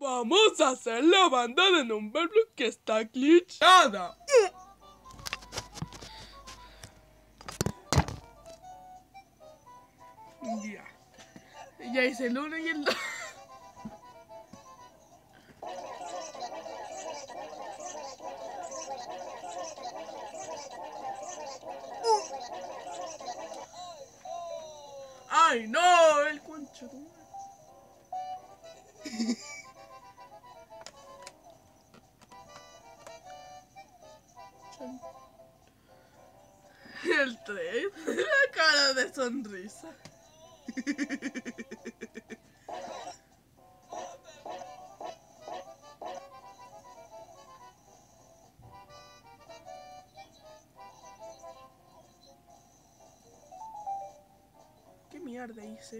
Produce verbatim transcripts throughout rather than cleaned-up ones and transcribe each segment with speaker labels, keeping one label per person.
Speaker 1: Vamos a hacer la banda de Numberblock que está glitchada. Ya. Ya hice el uno y el dos. ¡Ay, no! El concho. El tres. La cara de sonrisa. ¿Qué mierda hice?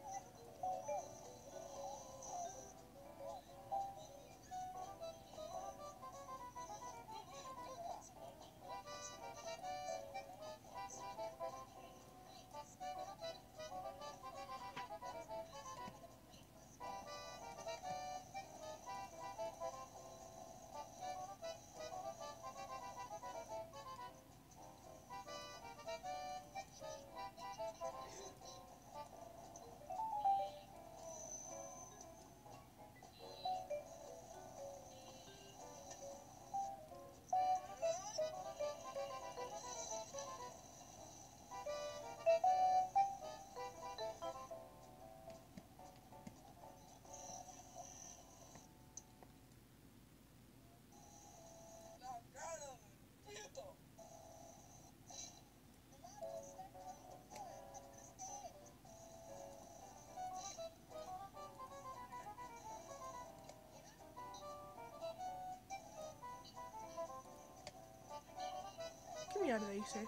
Speaker 1: ¿Qué mierda hice?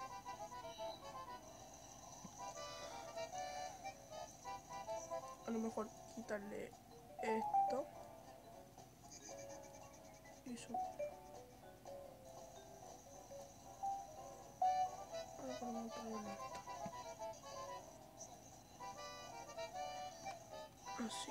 Speaker 1: A lo mejor quitarle esto. Y subir. Ahora ponemos poner esto. Así.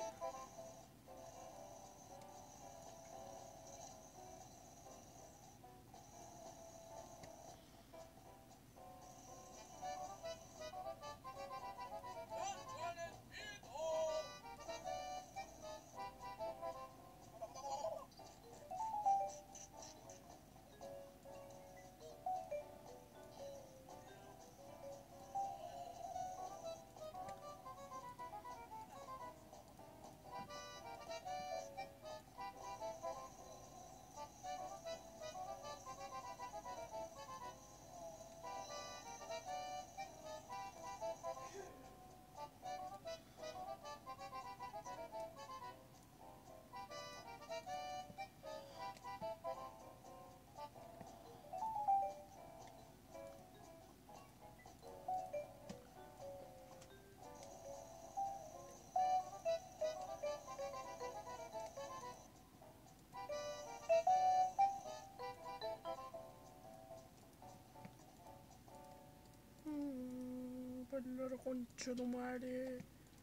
Speaker 1: Por el concho de madre.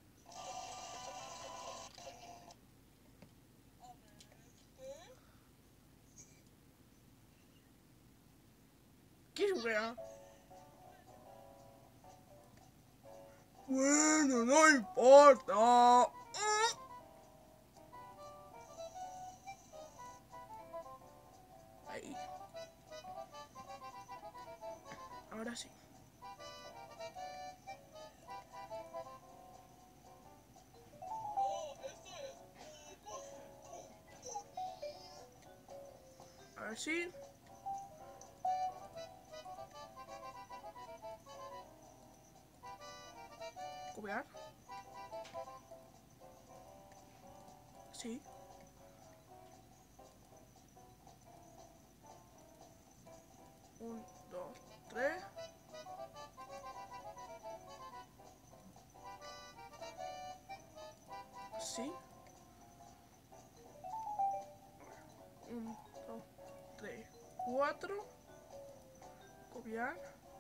Speaker 1: ¿Qué wea? Bueno, no importa. Ahí. Ahora sí. Ahora sí. Copiar. Sí. Un, dos, tres. Sí. Un, dos, tres, cuatro. Copiar.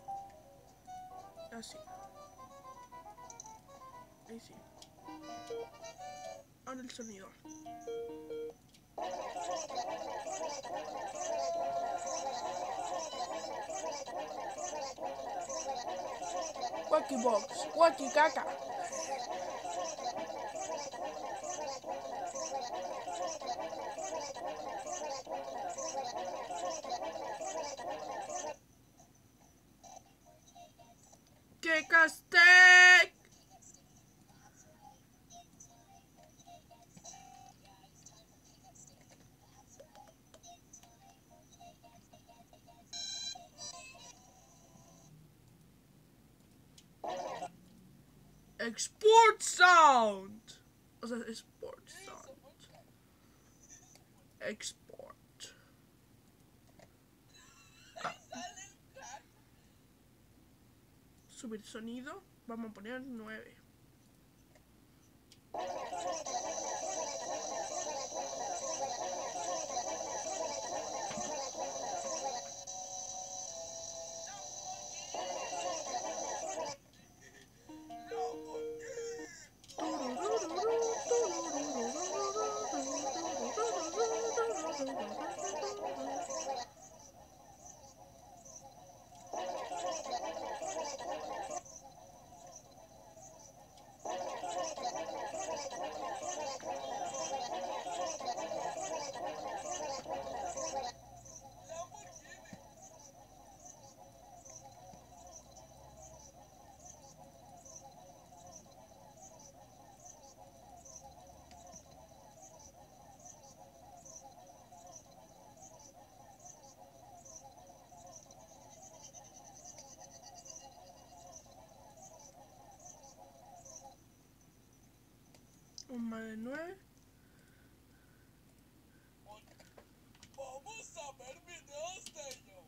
Speaker 1: Así. Ahí sí. Ahora el sonido. Wacky Box, Wacky Caca. ¡Qué Castec! Export Sound. O sea, Export Sound. Export. Ah. Subir sonido. Vamos a poner nueve. Un más de nueve.
Speaker 2: Vamos a ver videos de ello.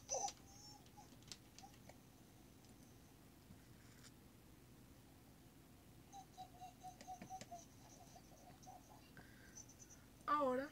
Speaker 1: Ahora.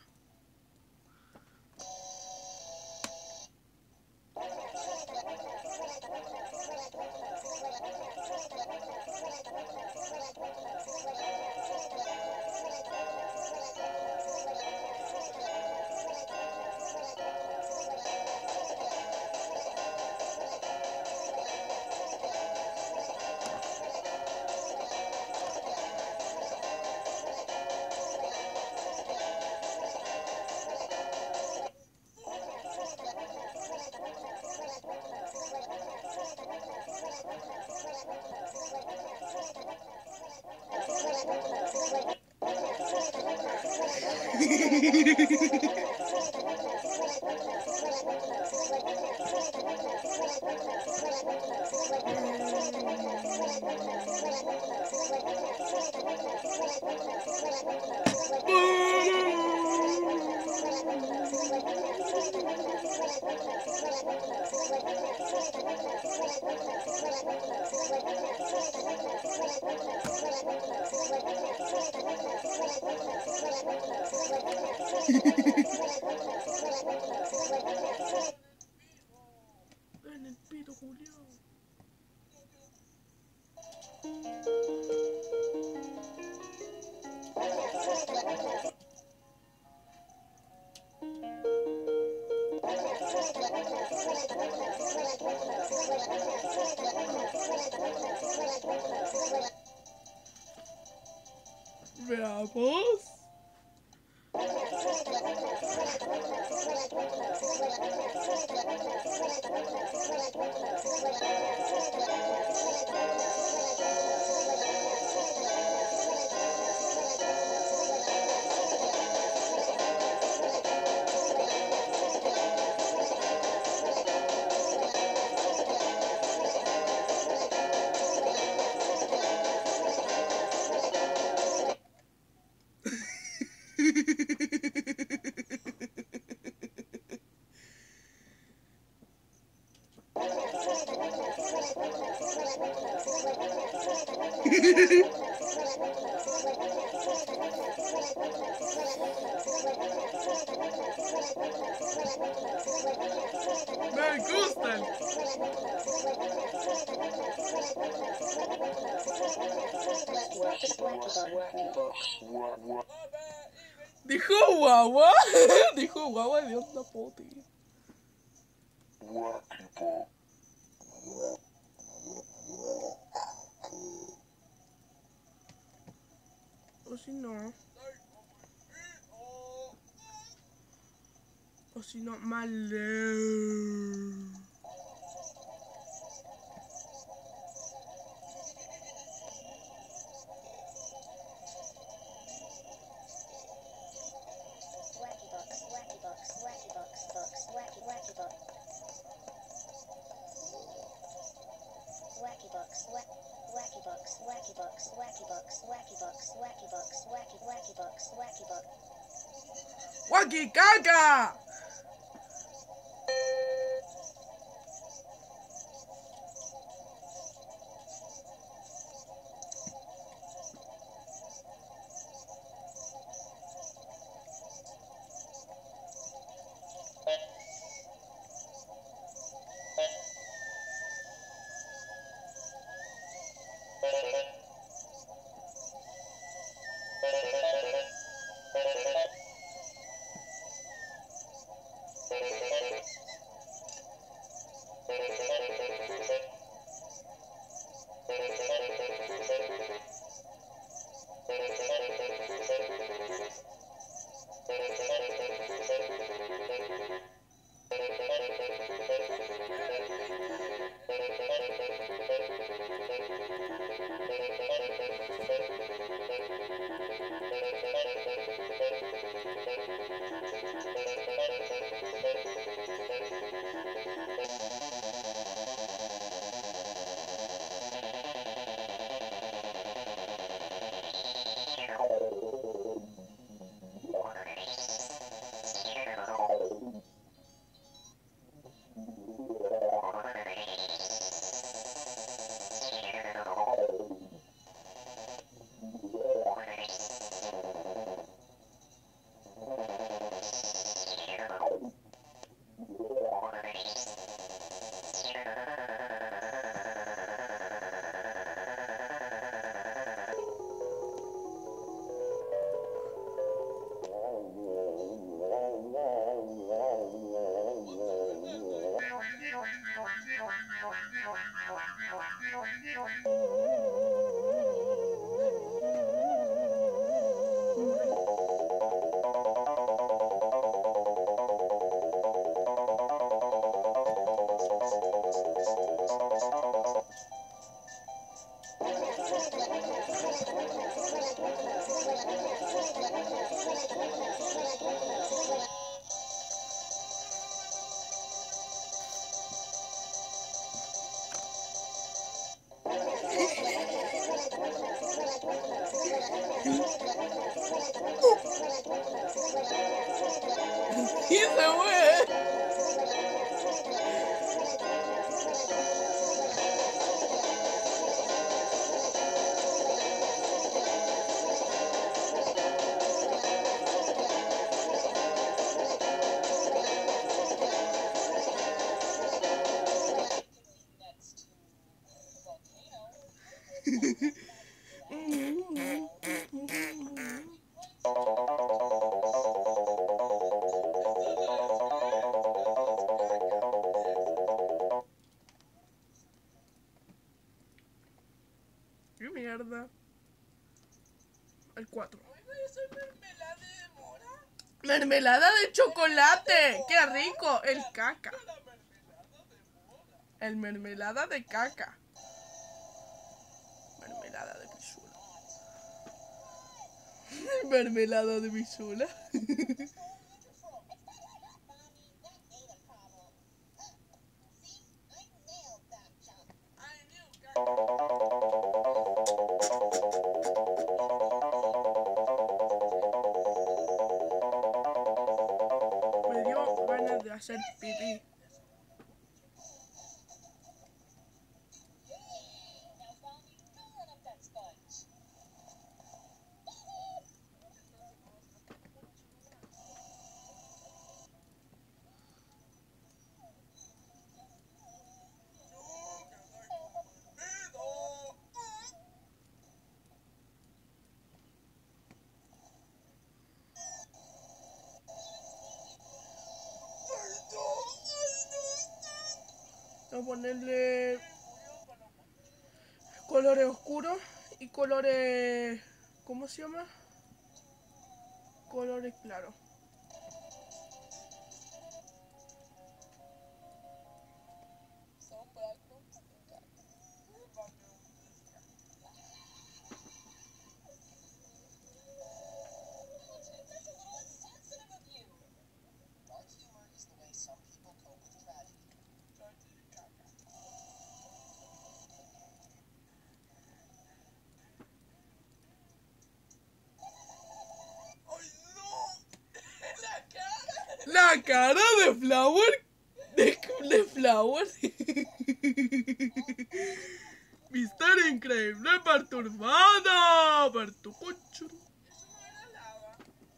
Speaker 1: En el pito, Julio. Veamos. Me gustan. Dijo guagua. Dijo guagua de onda poti. O si no. O si no, mal. ¡Wacky caca! Y se fue. ¡Qué mierda! El cuatro.
Speaker 2: mermelada de mora.
Speaker 1: ¡Mermelada de chocolate! ¡Qué rico! El caca.
Speaker 2: La mermelada de mora.
Speaker 1: El mermelada de caca. Mermelada de pisula. Mermelada de pisula. Me dio ganas de hacer pipí. Voy a ponerle colores oscuros y colores... ¿Cómo se llama? Colores claros. La cara de Flower. De, de Flower. Mister Increíble perturbada. Pertucocho.
Speaker 2: Eso no era lava.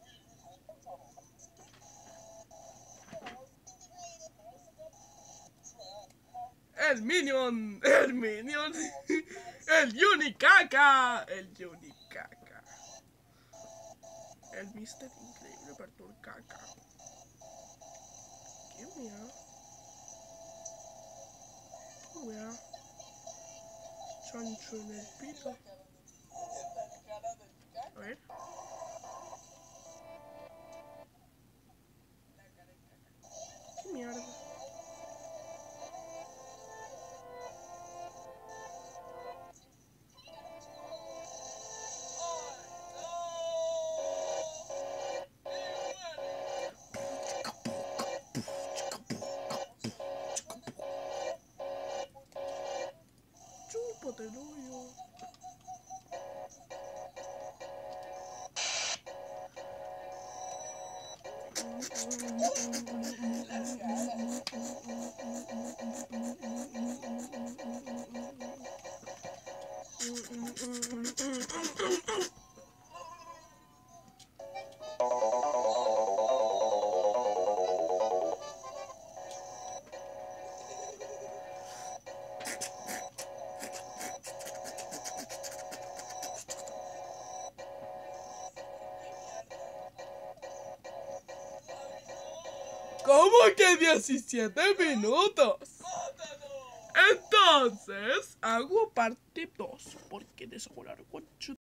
Speaker 1: El Minion. El Minion. El Unicaca. El Unicaca. El Mister Increíble Perturcaca. ¿Qué wea? ¿Qué wea? Chancho en el pito.
Speaker 2: La cara del caca.
Speaker 1: A ver.
Speaker 2: La cara del caca.
Speaker 1: ¿Qué mierda? Chúpate el hoyo. ¿Cómo que diecisiete minutos? Entonces, hago parte dos, porque descolar con